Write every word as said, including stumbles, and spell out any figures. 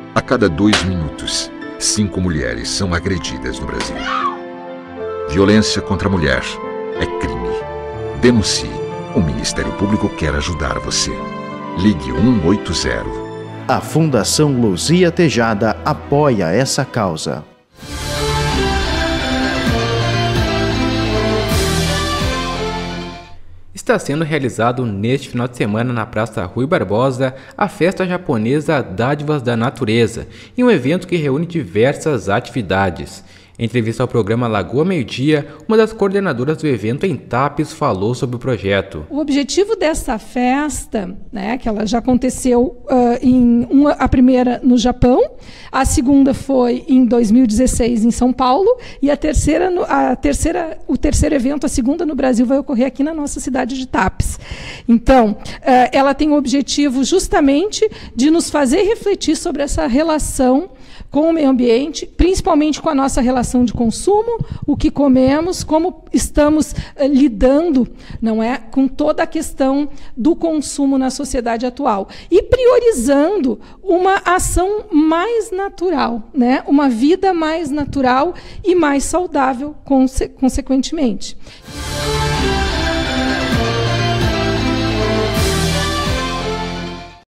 A cada dois minutos, cinco mulheres são agredidas no Brasil. Violência contra a mulher é crime. Denuncie. O Ministério Público quer ajudar você. Ligue um oito zero. A Fundação Luzia Tejada apoia essa causa. Está sendo realizado neste final de semana na Praça Rui Barbosa a festa japonesa Dádivas da Natureza, em um evento que reúne diversas atividades. Em entrevista ao programa Lagoa Meio-Dia, uma das coordenadoras do evento em Tapes falou sobre o projeto. O objetivo dessa festa, né, que ela já aconteceu uh, em uma, a primeira no Japão, a segunda foi em dois mil e dezesseis em São Paulo e a terceira, a terceira, o terceiro evento, a segunda no Brasil, vai ocorrer aqui na nossa cidade de Tapes. Então, uh, ela tem o objetivo justamente de nos fazer refletir sobre essa relação com o meio ambiente, principalmente com a nossa relação de consumo, o que comemos, como estamos uh, lidando, não é, com toda a questão do consumo na sociedade atual e priorizando uma ação mais natural, né, uma vida mais natural e mais saudável, conse- consequentemente.